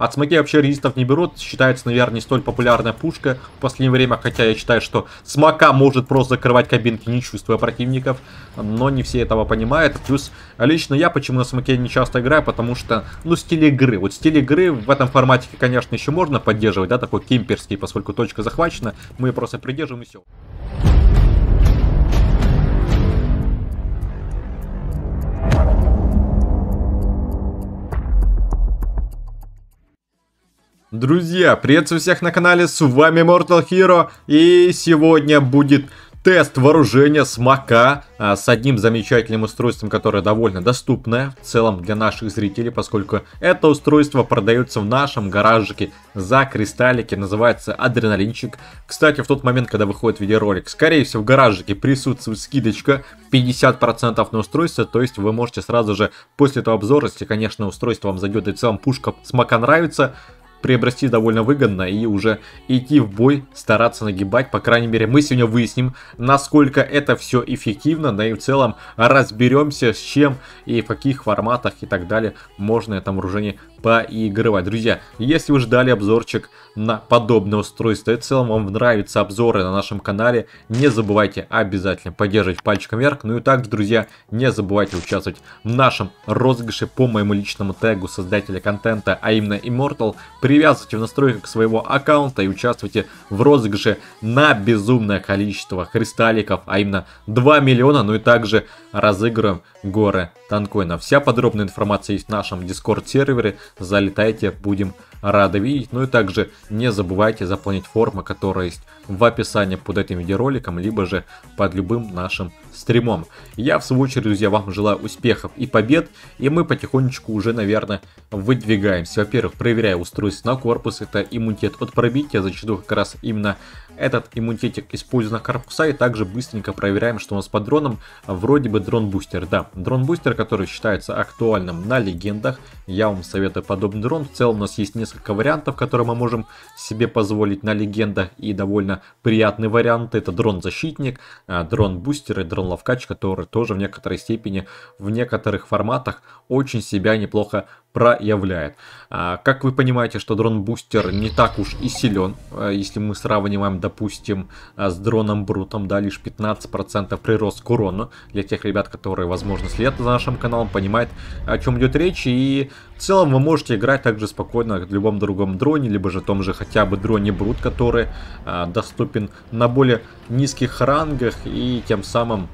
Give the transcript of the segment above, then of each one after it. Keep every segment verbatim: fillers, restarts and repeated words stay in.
От смоки вообще резистов не берут. Считается, наверное, не столь популярная пушка в последнее время. Хотя я считаю, что смока может просто закрывать кабинки, не чувствуя противников. Но не все этого понимают. Плюс лично я почему на смоке не часто играю, потому что, ну, стиль игры. Вот стиль игры в этом формате, конечно, еще можно поддерживать, да, такой кемперский, поскольку точка захвачена. Мы ее просто придерживаем и все. Друзья, приветствую всех на канале, с вами Immortal Hero, и сегодня будет тест вооружения смока а, с одним замечательным устройством, которое довольно доступное в целом для наших зрителей, поскольку это устройство продается в нашем гаражике за кристаллики, называется Адреналинчик. Кстати, в тот момент, когда выходит видеоролик, скорее всего в гаражике присутствует скидочка пятьдесят процентов на устройство, то есть вы можете сразу же после этого обзора, если, конечно, устройство вам зайдет и в целом пушка смока нравится, приобрести довольно выгодно и уже идти в бой, стараться нагибать. По крайней мере, мы сегодня выясним, насколько это все эффективно, да и в целом разберемся, с чем и в каких форматах и так далее можно это вооружение поигрывать. Друзья, если вы ждали обзорчик на подобное устройство и в целом вам нравятся обзоры на нашем канале, не забывайте обязательно поддерживать пальчиком вверх. Ну и также, друзья, не забывайте участвовать в нашем розыгрыше по моему личному тегу создателя контента, а именно Immortal. Привязывайте в настройках своего аккаунта и участвуйте в розыгрыше на безумное количество кристалликов, а именно два миллиона. Ну и также разыгрываем горы танкоинов. Вся подробная информация есть в нашем дискорд сервере. Залетайте, будем рады видеть. Ну и также не забывайте заполнить форму, которая есть в описании под этим видеороликом, либо же под любым нашим стримом. Я, в свою очередь, друзья, вам желаю успехов и побед. И мы потихонечку уже, наверное, выдвигаемся. Во-первых, проверяю устройство на корпус. Это иммунитет от пробития. Зачастую как раз именно этот иммунитетик используется на корпуса. И также быстренько проверяем, что у нас под дроном. Вроде бы дрон-бустер. Да, дрон-бустер, который считается актуальным на легендах. Я вам советую подобный дрон. В целом у нас есть несколько вариантов, которые мы можем себе позволить на легендах. И довольно приятный вариант. Это дрон-защитник, дрон-бустер и дрон-ловкач, который тоже в некоторой степени, в некоторых форматах очень себя неплохо проявляет. А, как вы понимаете, что дрон-бустер не так уж и силен, а, если мы сравниваем, допустим, а, с дроном Брутом, да, лишь пятнадцать процентов прирост к урону. Для тех ребят, которые, возможно, следят за нашим каналом, понимают, о чем идет речь. И в целом вы можете играть также спокойно в любом другом дроне, либо же том же хотя бы дроне Брут, который а, доступен на более низких рангах, и тем самым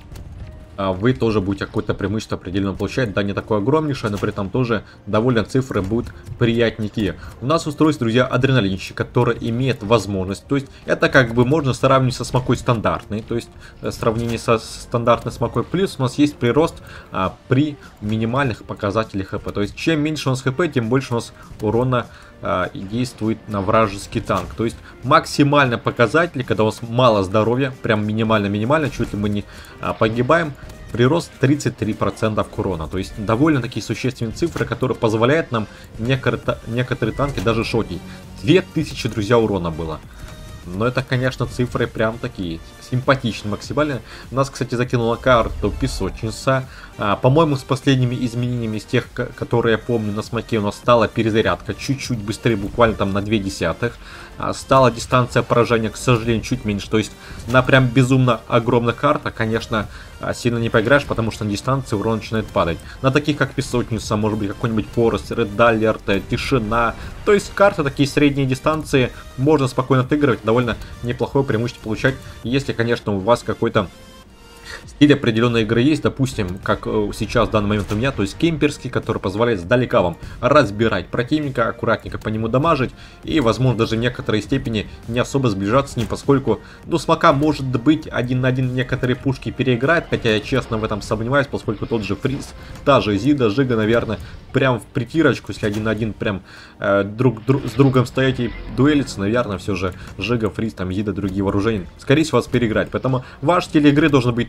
вы тоже будете какое-то преимущество определенно получать. Да, не такое огромнейшее, но при этом тоже довольно цифры будут приятненькие. У нас устройство, друзья, адреналинчик, который имеет возможность, то есть это как бы можно сравнить со смокой стандартной, то есть в сравнении со стандартной смокой плюс у нас есть прирост а, при минимальных показателях хп. То есть чем меньше у нас хп, тем больше у нас урона а, действует на вражеский танк. То есть максимально показатели, когда у нас мало здоровья, прям минимально-минимально, чуть ли мы не а, погибаем, прирост тридцать три процента к урона. То есть довольно такие существенные цифры, которые позволяют нам некоторые, некоторые танки даже шотить. две тысячи, друзья, урона было. Но это, конечно, цифры прям такие симпатичные, максимально. Нас, кстати, закинула карту песочница. А, По-моему, с последними изменениями, из тех, которые я помню, на смоке у нас стала перезарядка чуть-чуть быстрее, буквально там на две десятых. А, стала дистанция поражения, к сожалению, чуть меньше. То есть на прям безумно огромных картах, конечно, сильно не поиграешь, потому что на дистанции урон начинает падать. На таких, как песочница, может быть, какой-нибудь Форест, Ред Алерт, Тишина. То есть карты такие средние дистанции можно спокойно отыгрывать, довольно неплохое преимущество получать, если, конечно, у вас какой-то стиль определенной игры есть, допустим, как сейчас в данный момент у меня, то есть кемперский, который позволяет сдалека вам разбирать противника, аккуратненько по нему дамажить и, возможно, даже в некоторой степени не особо сближаться с ним, поскольку, ну, смока может быть один на один некоторые пушки переиграет, хотя я честно в этом сомневаюсь, поскольку тот же Фриз, та же Зида, Жига, наверное, прям в притирочку, если один на один прям э, друг, друг с другом стоять и дуэлиться, наверное, все же Жига, Фриз, там, Зида, другие вооружения, скорее всего, вас переиграть, поэтому ваш стиль игры должен быть таким,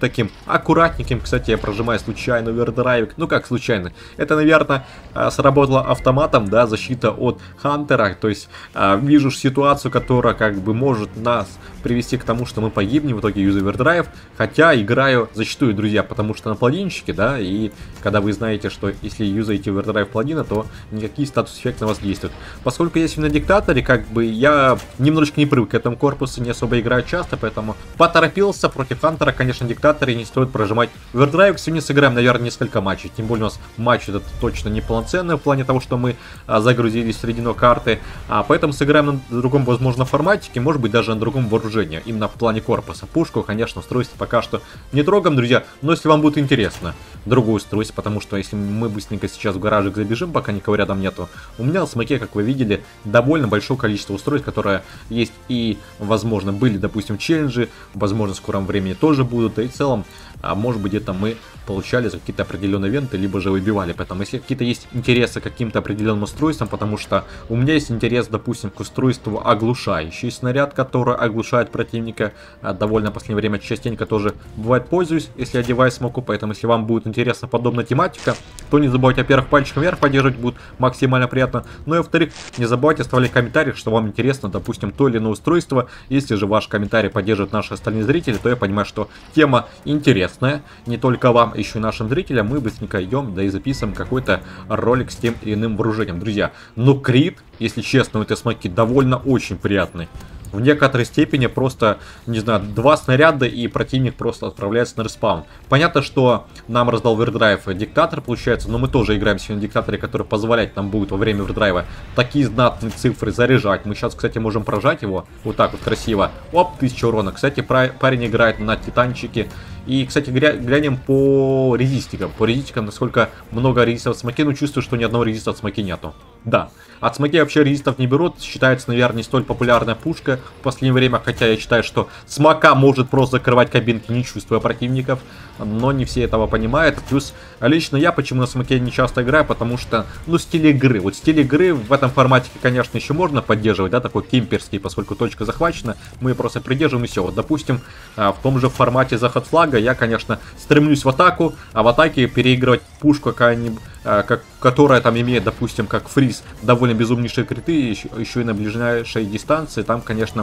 таким аккуратненьким. Кстати, я прожимаю случайно овердрайвик. Ну как случайно? Это, наверное, сработало автоматом, да, защита от Хантера. То есть вижу ситуацию, которая как бы может нас привести к тому, что мы погибнем, в итоге юзаю овердрайв. Хотя играю зачастую, друзья, потому что на плагинчике, да, и когда вы знаете, что если юзаете овердрайв плагина, то никакие статус-эффекты на вас действуют. Поскольку я сегодня на диктаторе, как бы я немножечко не привык к этому корпусу, не особо играю часто, поэтому поторопился. Против Хантера, конечно, диктаторе не стоит прожимать овердрайв. Сегодня сыграем, наверное, несколько матчей. Тем более у нас матч этот точно не полноценный в плане того, что мы а, загрузились в середину карты. А, поэтому сыграем на другом, возможно, форматике, может быть, даже на другом вооружении. Именно в плане корпуса. Пушку, конечно, устройство пока что не трогаем, друзья. Но если вам будет интересно, другое устройство, потому что если мы быстренько сейчас в гаражик забежим, пока никого рядом нету, у меня на смоке, как вы видели, довольно большое количество устройств, которые есть и, возможно, были, допустим, челленджи, возможно, в скором времени тоже будут, да и в целом, а может быть, где-то мы получали за какие-то определенные ивенты, либо же выбивали. Поэтому, если какие-то есть интересы к каким-то определенным устройствам, потому что у меня есть интерес, допустим, к устройству оглушающий снаряд, который оглушает противника. Довольно в последнее время частенько тоже бывает пользуюсь, если одеваю смоку. Поэтому, если вам будет интересна подобная тематика, то не забывайте, во-первых, пальчиком вверх поддерживать, будет максимально приятно. Ну и во-вторых, не забывайте оставлять комментарии, что вам интересно, допустим, то или иное устройство. Если же ваш комментарий поддерживают наши остальные зрители, то я понимаю, что тема интересная, не только вам, еще и нашим зрителям. Мы быстренько идем, да и записываем какой-то ролик с тем или иным вооружением. Друзья, ну крит, если честно, у этой смоки довольно очень приятный. В некоторой степени просто, не знаю, два снаряда и противник просто отправляется на респаун. Понятно, что нам раздал овердрайв диктатор, получается, но мы тоже играем сегодня на диктаторе, который позволяет нам будет во время овердрайва такие знатные цифры заряжать. Мы сейчас, кстати, можем прожать его вот так вот красиво. Оп, тысяча урона. Кстати, парень играет на титанчике. И, кстати, глянем по резистикам. По резистикам, насколько много резистов от смоки. Ну, чувствую, что ни одного резиста от смоки нету. Да, от смоки вообще резистов не берут. Считается, наверное, не столь популярная пушка в последнее время. Хотя я считаю, что смока может просто закрывать кабинки, не чувствуя противников. Но не все этого понимают. Плюс, лично я почему на смоке не часто играю, потому что, ну, стиль игры. Вот стиль игры в этом форматике, конечно, еще можно поддерживать, да, такой кемперский, поскольку точка захвачена. Мы просто придерживаем и все. Вот, допустим, в том же формате заход флага я, конечно, стремлюсь в атаку, а в атаке переигрывать пушку какая-нибудь, как, которая там имеет, допустим, как фриз, довольно безумнейшие криты, еще, еще и на ближайшей дистанции, там, конечно,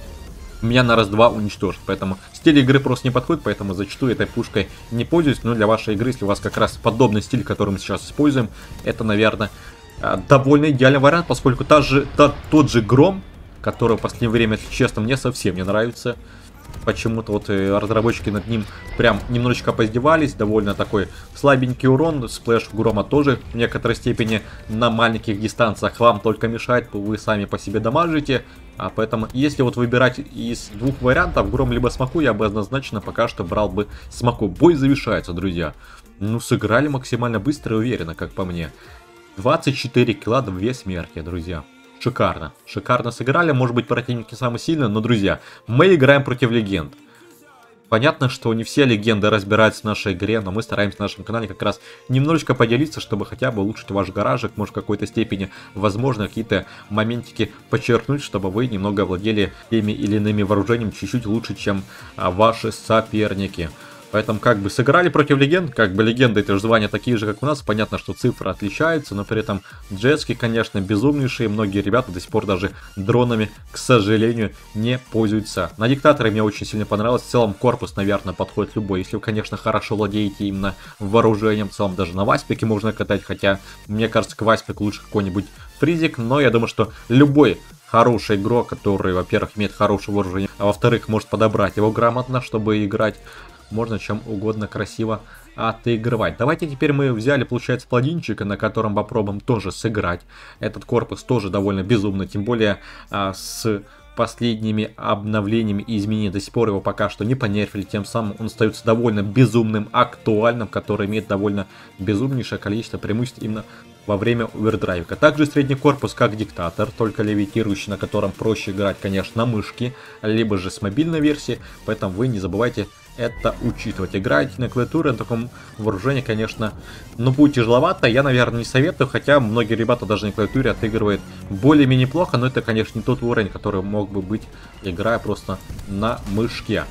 меня на раз-два уничтожит. Поэтому стиль игры просто не подходит, поэтому зачастую этой пушкой не пользуюсь. Но для вашей игры, если у вас как раз подобный стиль, который мы сейчас используем, это, наверное, довольно идеальный вариант, поскольку та же, та, тот же Гром, который в последнее время, если честно, мне совсем не нравится. Почему-то вот разработчики над ним прям немножечко поиздевались. Довольно такой слабенький урон. Сплэш Грома тоже в некоторой степени на маленьких дистанциях вам только мешает. Вы сами по себе дамажите. А поэтому, если вот выбирать из двух вариантов, Гром либо Смоку, я бы однозначно пока что брал бы Смоку. Бой завершается, друзья. Ну, сыграли максимально быстро и уверенно, как по мне. двадцать четыре килла, две смерти, друзья. Шикарно. Шикарно сыграли. Может быть, противник не самый сильный, но, друзья, мы играем против легенд. Понятно, что не все легенды разбираются в нашей игре, но мы стараемся на нашем канале как раз немножечко поделиться, чтобы хотя бы улучшить ваш гаражик, может, в какой-то степени, возможно, какие-то моментики подчеркнуть, чтобы вы немного владели теми или иными вооружениями чуть-чуть лучше, чем а, ваши соперники. Поэтому как бы сыграли против легенд, как бы легенды это же звания такие же, как у нас. Понятно, что цифры отличаются, но при этом джетски, конечно, безумнейшие. Многие ребята до сих пор даже дронами, к сожалению, не пользуются. На диктаторе мне очень сильно понравилось. В целом корпус, наверное, подходит любой. Если вы, конечно, хорошо владеете именно вооружением, в целом даже на васпике можно катать. Хотя, мне кажется, к васпику лучше какой-нибудь фризик. Но я думаю, что любой хороший игрок, который, во-первых, имеет хорошее вооружение, а во-вторых, может подобрать его грамотно, чтобы играть, можно чем угодно красиво отыгрывать. Давайте теперь мы взяли, получается, пладинчика, на котором попробуем тоже сыграть. Этот корпус тоже довольно безумно, тем более а, с последними обновлениями и изменениями до сих пор его пока что не понерфили, тем самым он остается довольно безумным, актуальным, который имеет довольно безумнейшее количество преимуществ именно во время овердрайвика. Также средний корпус как диктатор, только левитирующий, на котором проще играть, конечно, на мышке, либо же с мобильной версии, поэтому вы не забывайте это учитывать. Играете на клавиатуре, на таком вооружении, конечно, ну, будет тяжеловато. Я, наверное, не советую, хотя многие ребята даже на клавиатуре отыгрывают более-менее неплохо, но это, конечно, не тот уровень, который мог бы быть, играя просто на мышке.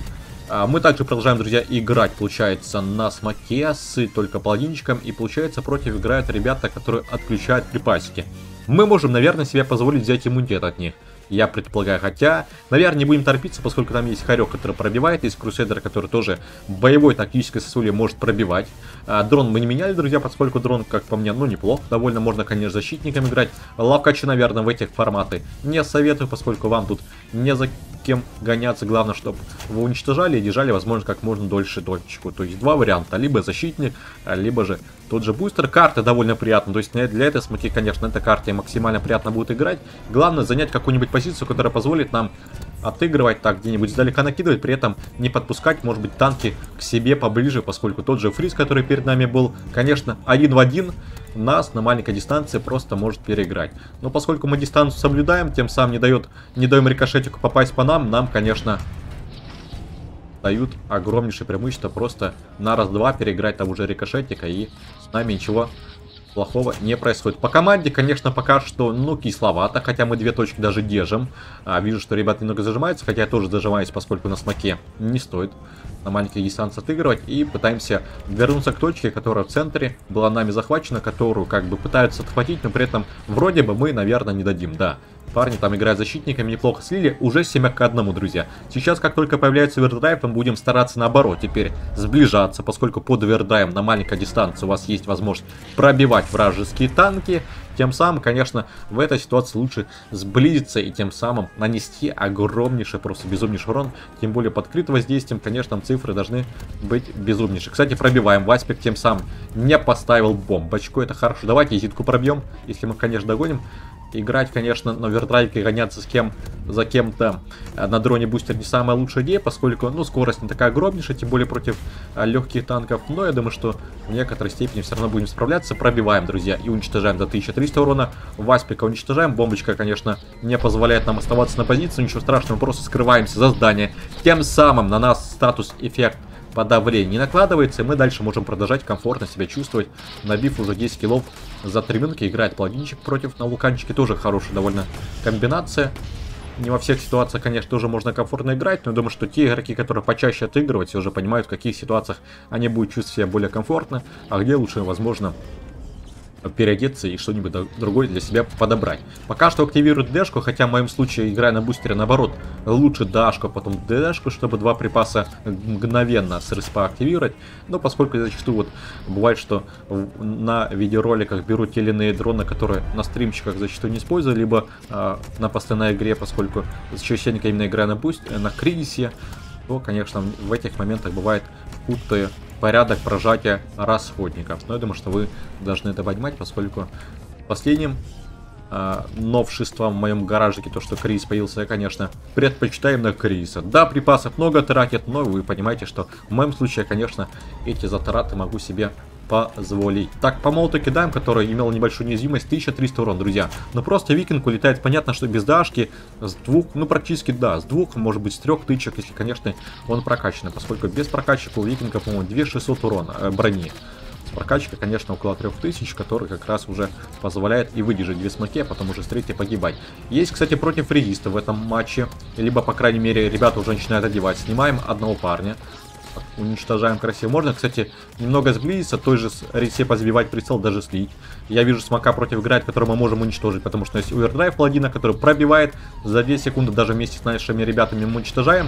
Мы также продолжаем, друзья, играть, получается, на смоке с только паладинчиком. И получается, против играют ребята, которые отключают припасики. Мы можем, наверное, себе позволить взять иммунитет от них. Я предполагаю, хотя, наверное, не будем торопиться, поскольку там есть Хорек, который пробивает, есть Крусейдер, который тоже боевой тактической сосулей может пробивать. А, дрон мы не меняли, друзья, поскольку дрон, как по мне, ну, неплохо, довольно можно, конечно, защитником играть. Лавкачи, наверное, в этих форматы не советую, поскольку вам тут не за кем гоняться, главное, чтобы вы уничтожали и держали, возможно, как можно дольше точку. То есть два варианта, либо защитник, либо же тот же бустер. Карта довольно приятна, то есть для этой смоки, конечно, эта карта максимально приятно будет играть. Главное занять какую-нибудь позицию, которая позволит нам отыгрывать так, где-нибудь издалека накидывать, при этом не подпускать, может быть, танки к себе поближе, поскольку тот же фриз, который перед нами был, конечно, один в один, нас на маленькой дистанции просто может переиграть. Но поскольку мы дистанцию соблюдаем, тем самым не дает, не даем рикошетику попасть по нам, нам, конечно, дают огромнейшее преимущество просто на раз-два переиграть того же рикошетика, и с нами ничего плохого не происходит. По команде, конечно, пока что, ну, кисловато, хотя мы две точки даже держим. А, вижу, что ребята немного зажимаются, хотя я тоже зажимаюсь, поскольку на смоке не стоит на маленькой дистанции отыгрывать. И пытаемся вернуться к точке, которая в центре была нами захвачена, которую как бы пытаются отхватить, но при этом вроде бы мы, наверное, не дадим, да. Парни там играют защитниками, неплохо слили, уже семь к одному, друзья. Сейчас, как только появляется овердрайв, мы будем стараться наоборот теперь сближаться, поскольку под овердрайвом на маленькой дистанции у вас есть возможность пробивать вражеские танки. Тем самым, конечно, в этой ситуации лучше сблизиться и тем самым нанести огромнейший, просто безумнейший урон. Тем более под крит воздействием, конечно, цифры должны быть безумнейшие. Кстати, пробиваем. Васпик тем самым не поставил бомбочку, это хорошо. Давайте зитку пробьем, если мы, конечно, догоним. Играть, конечно, на овердрайве, гоняться с кем за кем-то на дроне бустер не самая лучшая идея, поскольку, ну, скорость не такая огромнейшая, тем более против а, легких танков. Но я думаю, что в некоторой степени все равно будем справляться. Пробиваем, друзья, и уничтожаем до тысячи трёхсот урона. Васпика уничтожаем. Бомбочка, конечно, не позволяет нам оставаться на позиции. Ничего страшного, просто скрываемся за здание. Тем самым на нас статус-эффект подавление не накладывается, и мы дальше можем продолжать комфортно себя чувствовать, набив уже десять киллов за три минутки. Играет паладинчик против на вулканчике, тоже хорошая довольно комбинация. Не во всех ситуациях, конечно, тоже можно комфортно играть, но я думаю, что те игроки, которые почаще отыгрывают, все уже понимают, в каких ситуациях они будут чувствовать себя более комфортно, а где лучше, возможно, переодеться и что-нибудь другое для себя подобрать. Пока что активирует дэшку, хотя в моем случае, играя на бустере, наоборот, лучше дашку, потом дэшку, чтобы два припаса мгновенно с респа активировать. Но поскольку зачастую вот бывает, что на видеороликах берут те или иные дроны, которые на стримчиках зачастую не использую, либо э, на постоянной игре, поскольку частенько именно играю на бустере, на кризисе, то, конечно, в этих моментах бывает путаю порядок прожатия расходников. Но я думаю, что вы должны это понимать, поскольку последним э, новшеством в моем гаражике, то, что кризис появился, я, конечно, предпочитаю именно кризиса. Да, припасов много тратит, но вы понимаете, что в моем случае, конечно, эти затраты могу себе позволить. Так, по молоту кидаем, который имел небольшую неуязвимость, тысяча триста урон, друзья. Но просто викинг улетает, понятно, что без дашки, с двух, ну практически да, с двух, может быть с трех тычек, если, конечно, он прокачанный, поскольку без прокачки у викинга, по-моему, две тысячи шестьсот урона, э, брони. С прокачкой, конечно, около трёх тысяч, который как раз уже позволяет и выдержать две смоки, а потом уже с третьей погибать. Есть, кстати, против резиста в этом матче, либо, по крайней мере, ребята уже начинают одевать. Снимаем одного парня. Уничтожаем красиво. Можно, кстати, немного сблизиться, той же ресе позбивать прицел, даже слить. Я вижу смока против играет, который мы можем уничтожить, потому что есть овердрайв паладина, который пробивает за две секунды, даже вместе с нашими ребятами мы уничтожаем.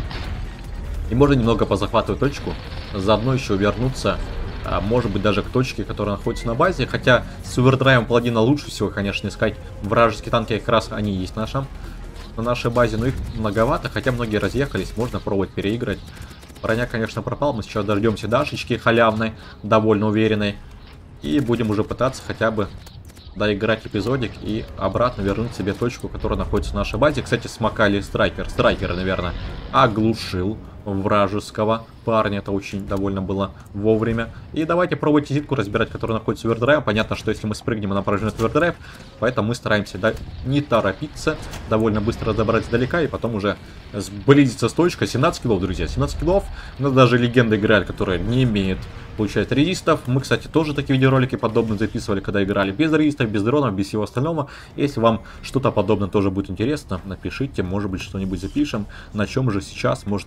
И можно немного позахватывать точку, заодно еще вернуться, а, может быть, даже к точке, которая находится на базе. Хотя с овердрайвом паладина лучше всего, конечно, искать вражеские танки, как раз они есть на, нашем, на нашей базе, но их многовато, хотя многие разъехались, можно пробовать переиграть. Броня, конечно, пропала, мы сейчас дождемся дашечки халявной, довольно уверенной. И будем уже пытаться хотя бы доиграть эпизодик и обратно вернуть себе точку, которая находится в нашей базе. Кстати, смокали страйкер, страйкер, наверное, оглушил вражеского парня. Это очень довольно было вовремя. И давайте пробовать зитку разбирать, которая находится в овердрайве. Понятно, что если мы спрыгнем, она прожмет овердрайв. Поэтому мы стараемся, да, не торопиться, довольно быстро разобрать издалека и потом уже сблизиться с точкой. семнадцать киллов, друзья, семнадцать киллов. У нас даже легенда играет, которая не имеет, получается, резистов. Мы, кстати, тоже такие видеоролики подобные записывали, когда играли без резистов, без дронов, без всего остального. Если вам что-то подобное тоже будет интересно, напишите, может быть, что-нибудь запишем, на чем же сейчас можно играть.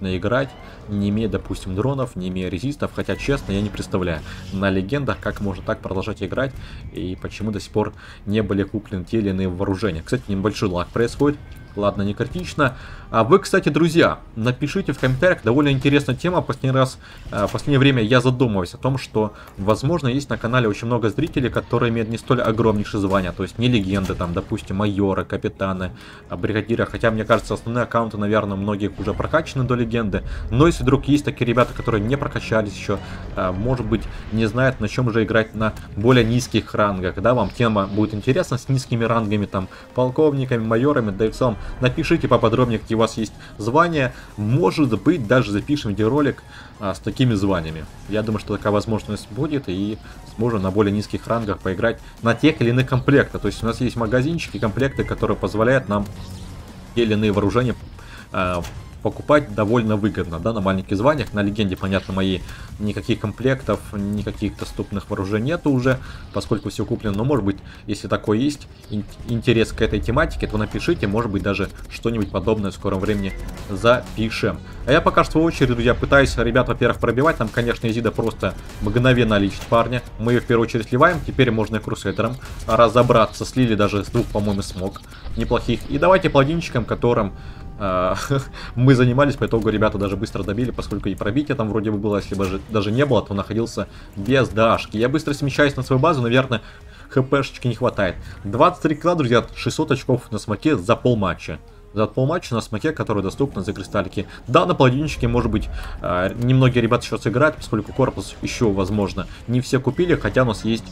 играть, не имея, допустим, дронов, не имея резистов. Хотя, честно, я не представляю на легендах, как можно так продолжать играть и почему до сих пор не были куплены те или иные вооружения. Кстати, небольшой лаг происходит. Ладно, не критично. А вы, кстати, друзья, напишите в комментариях, довольно интересная тема. Последний раз, в последнее время я задумываюсь о том, что, возможно, есть на канале очень много зрителей, которые имеют не столь огромнейшие звания. То есть не легенды, там, допустим, майора, капитаны, бригадира. Хотя, мне кажется, основные аккаунты, наверное, многих уже прокачаны до легенды. Но если вдруг есть такие ребята, которые не прокачались еще, может быть, не знают, на чем же играть на более низких рангах. Да, вам тема будет интересна с низкими рангами, там, полковниками, майорами, да и в целом. Напишите поподробнее, какие у вас есть звания. Может быть, даже запишем видеоролик а, с такими званиями. Я думаю, что такая возможность будет, и сможем на более низких рангах поиграть на тех или иных комплектах. То есть у нас есть магазинчики, комплекты, которые позволяют нам те или иные вооружения а, покупать довольно выгодно, да, на маленьких званиях. На легенде, понятно, моей никаких комплектов, никаких доступных вооружений нету уже, поскольку все куплено. Но, может быть, если такой есть интерес к этой тематике, то напишите, может быть, даже что-нибудь подобное в скором времени запишем. А я пока что, в свою очередь, друзья, пытаюсь ребят, во-первых, пробивать. Там, конечно, Изида просто мгновенно лечит парня. Мы ее в первую очередь сливаем. Теперь можно и крусейдером разобраться. Слили даже с двух, по-моему, смог неплохих. И давайте паладинчикам, которым мы занимались, по итогу ребята даже быстро добили, поскольку и пробитие там вроде бы было, если бы же даже не было, то находился без дашки. Я быстро смещаюсь на свою базу, наверное, хпшечки не хватает. двадцать три килла, друзья, шестьсот очков на смоке за полматча. За полматча на смоке, который доступны за кристаллики. Да, на паладинчике, может быть, немногие ребята еще сыграют, поскольку корпус еще, возможно, не все купили, хотя у нас есть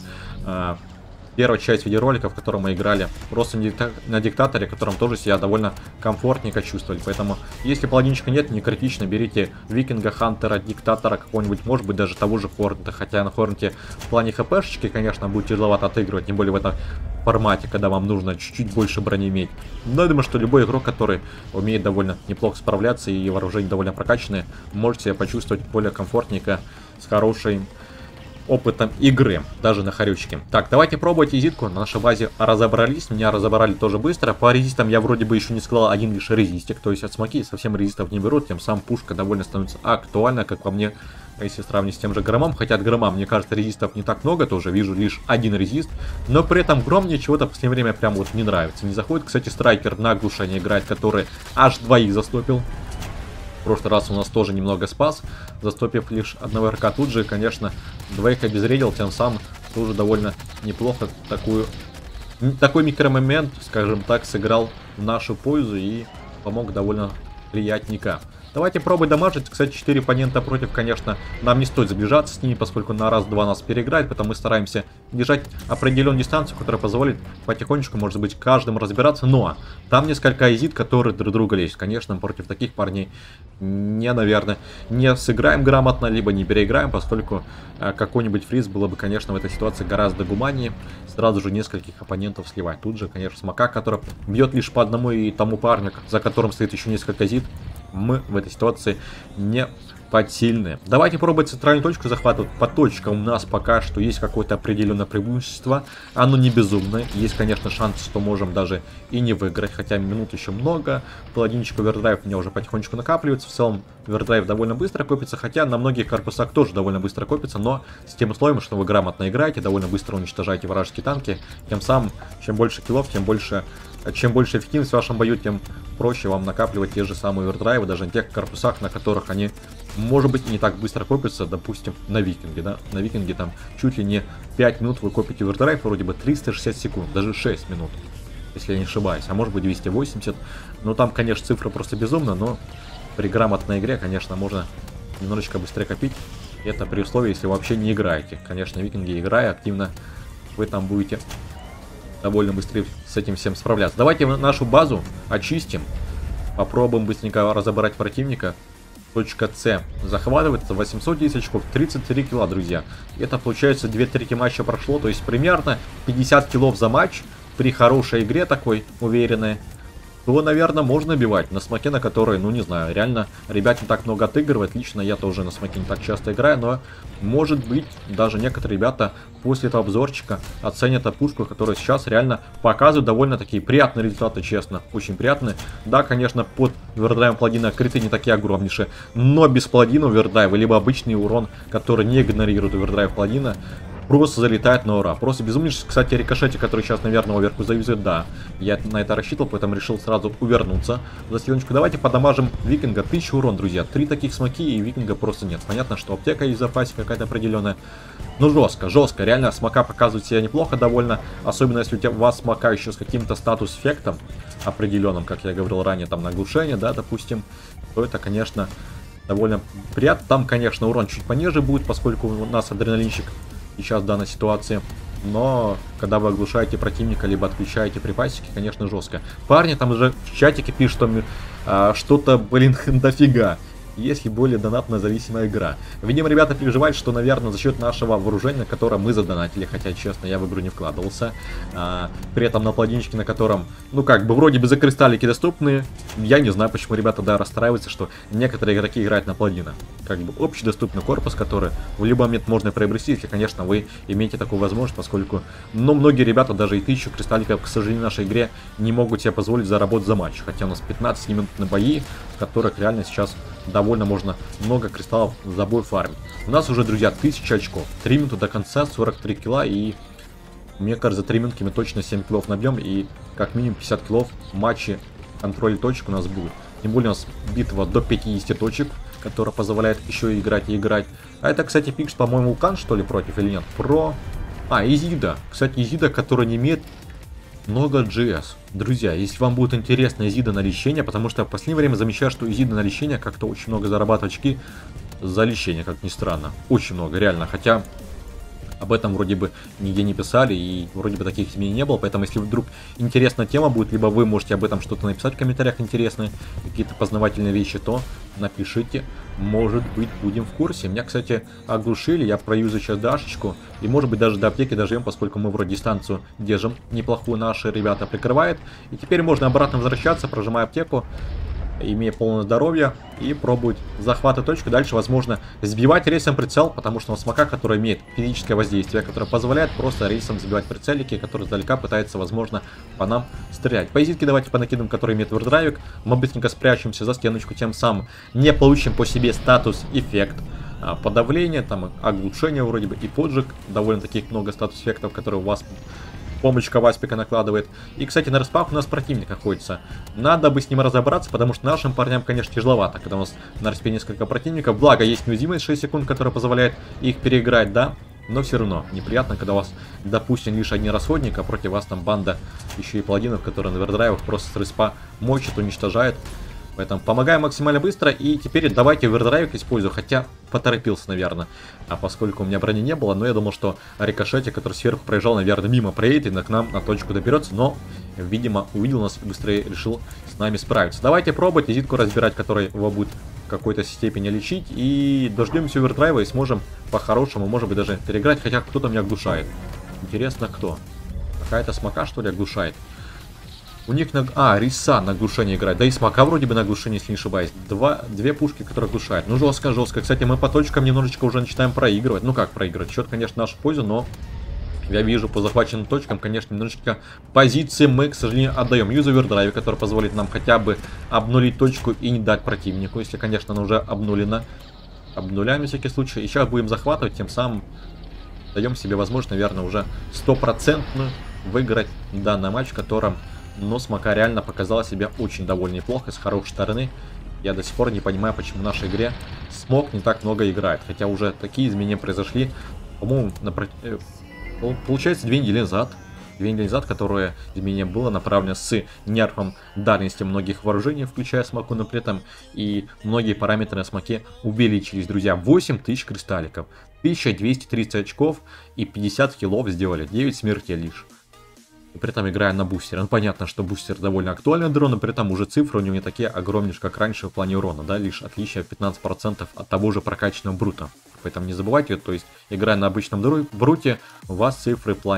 первая часть видеоролика, в котором мы играли просто на диктаторе, которым тоже себя довольно комфортненько чувствовали. Поэтому, если паладинчика нет, не критично, берите викинга, хантера, диктатора какого-нибудь, может быть, даже того же хорнета. Хотя на хорнете в плане хпшечки, конечно, будет тяжеловато отыгрывать, тем более в этом формате, когда вам нужно чуть-чуть больше брони иметь. Но я думаю, что любой игрок, который умеет довольно неплохо справляться и вооружение довольно прокачанное, может себя почувствовать более комфортненько, с хорошей опытом игры, даже на хорючке. Так, давайте пробовать изитку. На нашей базе разобрались, меня разобрали тоже быстро. По резистам я вроде бы еще не сказал один лишь резистик, то есть от смоки совсем резистов не берут, тем самым пушка довольно становится актуальна, как по мне, если сравнить с тем же громом. Хотя от грома, мне кажется, резистов не так много, тоже вижу лишь один резист, но при этом гром мне чего-то в последнее время прям вот не нравится. Не заходит, кстати, страйкер на оглушение играет, который аж двоих застопил. В прошлый раз у нас тоже немного спас, застопив лишь одного РК. Тут же, конечно, двоих обезвредил, тем самым тоже довольно неплохо такую, такой микромомент, скажем так, сыграл в нашу пользу и помог довольно приятненько. Давайте пробовать дамажить. Кстати, четыре оппонента против, конечно, нам не стоит сближаться с ними, поскольку на раз-два нас переиграть, поэтому мы стараемся держать определенную дистанцию, которая позволит потихонечку, может быть, каждому разбираться. Но там несколько изит, которые друг друга лезут. Конечно, против таких парней не, наверное, не сыграем грамотно, либо не переиграем, поскольку э, какой-нибудь фриз было бы, конечно, в этой ситуации гораздо гуманнее. Сразу же нескольких оппонентов сливать. Тут же, конечно, смока, который бьет лишь по одному и тому парню, за которым стоит еще несколько изит. Мы в этой ситуации не подсильные. Давайте пробовать центральную точку захватывать. По точкам у нас пока что есть какое-то определенное преимущество. Оно не безумное. Есть, конечно, шанс, что можем даже и не выиграть. Хотя минут еще много. Паладинчик овердрайв у меня уже потихонечку накапливается. В целом овердрайв довольно быстро копится. Хотя на многих корпусах тоже довольно быстро копится. Но с тем условием, что вы грамотно играете, довольно быстро уничтожаете вражеские танки. Тем самым, чем больше киллов, тем больше... Чем больше эффективность в вашем бою, тем проще вам накапливать те же самые овердрайвы, даже на тех корпусах, на которых они, может быть, и не так быстро копятся, допустим, на викинге, да, на викинге там чуть ли не пять минут вы копите овердрайв, вроде бы триста шестьдесят секунд, даже шесть минут, если я не ошибаюсь, а может быть двести восемьдесят, ну там, конечно, цифра просто безумна, но при грамотной игре, конечно, можно немножечко быстрее копить, это при условии, если вы вообще не играете, конечно, викинги, играя активно, вы там будете довольно быстрее с этим всем справляться. Давайте нашу базу очистим. Попробуем быстренько разобрать противника. Точка С захватывается. восемьсот десять очков. тридцать три килла, друзья. Это получается две трети матча прошло. То есть примерно пятьдесят киллов за матч. При хорошей игре такой, уверенной. то, наверное, можно бивать на смоке, на который, ну не знаю, реально ребят не так много отыгрывает. Лично я тоже на смоке не так часто играю, но может быть даже некоторые ребята после этого обзорчика оценят эту пушку, которая сейчас реально показывает довольно такие приятные результаты, честно, очень приятные. Да, конечно, под овердрайвом паладина криты не такие огромнейшие, но без паладина овердрайва, либо обычный урон, который не игнорирует овердрайв паладина, просто залетает на ура. Просто безумнейший. Кстати, рикошете, который сейчас, наверное, оверку завезет, да. Я на это рассчитывал, поэтому решил сразу увернуться за стеночку. Давайте подамажим викинга. Тысяча урон, друзья. Три таких смоки, и викинга просто нет. Понятно, что аптека есть в запасе какая-то определенная. Ну, жестко, жестко. Реально, смока показывает себя неплохо довольно. Особенно, если у тебя у вас смока еще с каким-то статус-эффектом определенным, как я говорил ранее, там, на глушение, да, допустим. То это, конечно, довольно приятно. Там, конечно, урон чуть пониже будет, поскольку у нас адреналинчик сейчас в данной ситуации. Но когда вы оглушаете противника, либо отключаете припасики, конечно, жестко. Парни там уже в чатике пишут, что а, что-то, блин, дофига. Если более донатная зависимая игра. Видимо, ребята переживают, что, наверное, за счет нашего вооружения, которое мы задонатили, хотя, честно, я в игру не вкладывался. А, при этом на паладинчике, на котором, ну как бы, вроде бы за кристаллики доступны. Я не знаю, почему ребята, да, расстраиваются, что некоторые игроки играют на паладина. Как бы общедоступный корпус, который в любой момент можно приобрести, если, конечно, вы имеете такую возможность, поскольку, ну, многие ребята даже и тысячу кристалликов, к сожалению, в нашей игре не могут себе позволить заработать за матч. Хотя у нас пятнадцать минутные бои, в которых реально сейчас довольно можно много кристаллов за бой фармить. У нас уже, друзья, тысяча очков. три минуты до конца, сорок три килла, и мне кажется, за три минутки мы точно семь киллов набьем, и как минимум пятьдесят киллов в матче контроля точек у нас будет. Тем более у нас битва до пятидесяти точек, которая позволяет еще играть и играть. А это, кстати, пикс, по-моему, Вулкан, что ли, против или нет? Про... А, Изида. Кстати, Изида, которая не имеет много джи эс. Друзья, если вам будет интересно Изида на лечение, потому что в последнее время замечаю, что Изида на лечение как-то очень много зарабатывает очки за лечение, как ни странно. Очень много, реально. Хотя об этом вроде бы нигде не писали, и вроде бы таких изменений не было. Поэтому, если вдруг интересная тема будет, либо вы можете об этом что-то написать в комментариях интересные, какие-то познавательные вещи, то напишите. Может быть, будем в курсе. Меня, кстати, оглушили, я проюзаю сейчас дашечку. И, может быть, даже до аптеки доживем, поскольку мы вроде дистанцию держим неплохую, наши ребята прикрывают. И теперь можно обратно возвращаться, прожимая аптеку, имея полное здоровье, и пробовать захваты точку. Дальше, возможно, сбивать рейсом прицел, потому что у нас смока, который имеет физическое воздействие, которое позволяет просто рейсом сбивать прицелики, которые издалека пытаются, возможно, по нам стрелять. Поездки давайте понакидываем, который имеет овердрайвик. Мы быстренько спрячемся за стеночку, тем самым не получим по себе статус-эффект подавления, там оглушение вроде бы и поджиг. Довольно-таки много статус-эффектов, которые у вас помощка Васпика накладывает. И, кстати, на распах у нас противник находится. Надо бы с ним разобраться, потому что нашим парням, конечно, тяжеловато, когда у нас на распе несколько противников. Благо, есть неуязвимость шесть секунд, которая позволяет их переиграть, да. Но все равно неприятно, когда у вас, допустим, лишь один расходник, а против вас там банда еще и паладинов, которые на овердрайвах просто с респа мочит, уничтожает. Поэтому помогаем максимально быстро. И теперь давайте овердрайвик использую. Хотя поторопился, наверное. А поскольку у меня брони не было, но я думал, что рикошете, который сверху проезжал, наверное, мимо проедет и к нам на точку доберется. Но, видимо, увидел нас и быстрее решил с нами справиться. Давайте пробовать визитку разбирать, которая его будет в какой-то степени лечить. И дождемся овердрайва и сможем по-хорошему, может быть, даже переиграть. Хотя кто-то меня оглушает. Интересно, кто? Какая-то смока, что ли, оглушает? У них на... А, риса на глушение играет. Да и смока вроде бы на глушение, если не ошибаюсь. Два... Две пушки, которые глушают. Ну, жестко, жестко. Кстати, мы по точкам немножечко уже начинаем проигрывать. Ну, как проигрывать? Счет, конечно, нашу пользу, но я вижу по захваченным точкам, конечно, немножечко позиции мы, к сожалению, отдаем. Юз овердрайв, который позволит нам хотя бы обнулить точку и не дать противнику, если, конечно, она уже обнулена. Обнуляем, на всякий случай. И сейчас будем захватывать, тем самым даем себе возможность, наверное, уже стопроцентно выиграть данный матч, в котором... Но смока реально показала себя очень довольно неплохо, с хорошей стороны. Я до сих пор не понимаю, почему в нашей игре смок не так много играет. Хотя уже такие изменения произошли, по-моему, напро... получается, две недели назад. Две недели назад, которое изменение было направлено с нерфом дальности многих вооружений, включая смоку, но при этом и многие параметры на смоке увеличились, друзья. восемь тысяч кристалликов, тысяча двести тридцать очков и пятьдесят киллов сделали, девять смертей лишь. И при этом играя на бустере. Ну, понятно, что бустер довольно актуальный дрон, но при этом уже цифры у него не такие огромные, как раньше в плане урона, да, лишь отличие в пятнадцать процентов от того же прокачанного брута. Поэтому не забывайте, то есть, играя на обычном бруте, у вас цифры в плане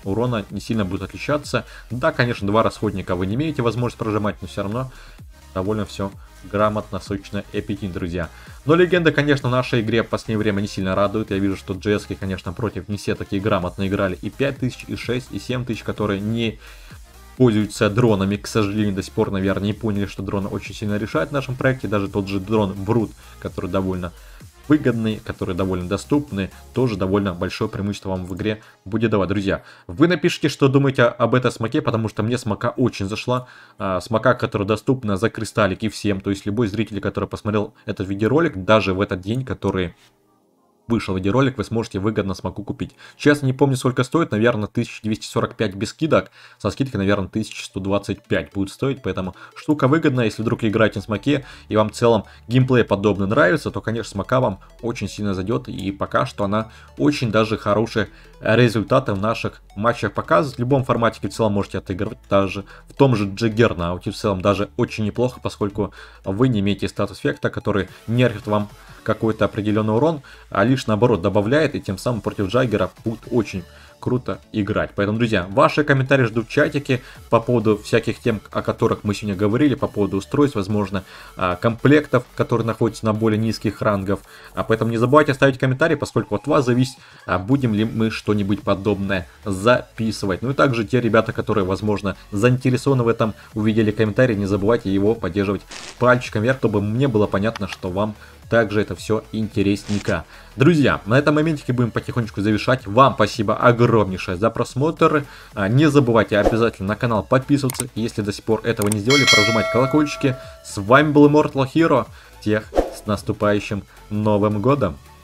урона не сильно будет отличаться. Да, конечно, два расходника вы не имеете возможность прожимать, но все равно довольно все грамотно, сочно и аппетитно, друзья. Но легенда, конечно, в нашей игре в последнее время не сильно радует. Я вижу, что джи эс-ки, конечно, против не все такие грамотно играли. И пять тысяч, и шесть, и семь тысяч, которые не пользуются дронами. К сожалению, до сих пор, наверное, не поняли, что дроны очень сильно решают в нашем проекте. Даже тот же дрон Брут, который довольно выгодный, которые довольно доступны, тоже довольно большое преимущество вам в игре будет давать. Друзья, вы напишите, что думаете об этой смоке, потому что мне смока очень зашла. А, смока, которая доступна за кристаллики всем, то есть любой зритель, который посмотрел этот видеоролик, даже в этот день, который вышел видеоролик, вы сможете выгодно смоку купить. Честно, не помню, сколько стоит, наверное, тысяча двести сорок пять без скидок, со скидкой, наверное, тысяча сто двадцать пять будет стоить, поэтому штука выгодная. Если вдруг играете на смоке и вам в целом геймплей подобный нравится, то, конечно, смока вам очень сильно зайдет, и пока что она очень даже хорошие результаты в наших матчах показывает. В любом форматике в целом можете отыгрывать, даже в том же Джаггернауте в целом даже очень неплохо, поскольку вы не имеете статус-эффекта, который нерфит вам какой-то определенный урон, а лишь наоборот добавляет, и тем самым против Джаггера будет очень круто играть. Поэтому, друзья, ваши комментарии жду в чатике по поводу всяких тем, о которых мы сегодня говорили, по поводу устройств, возможно, комплектов, которые находятся на более низких рангов. А поэтому не забывайте оставить комментарии, поскольку от вас зависит, будем ли мы что-нибудь подобное записывать. Ну и также те ребята, которые, возможно, заинтересованы в этом, увидели комментарий, не забывайте его поддерживать пальчиком вверх, чтобы мне было понятно, что вам также это все интересненько. Друзья, на этом моментике будем потихонечку завершать. Вам спасибо огромнейшее за просмотр. Не забывайте обязательно на канал подписываться. Если до сих пор этого не сделали, прожимать колокольчики. С вами был Immortal Hero. Всех с наступающим Новым Годом!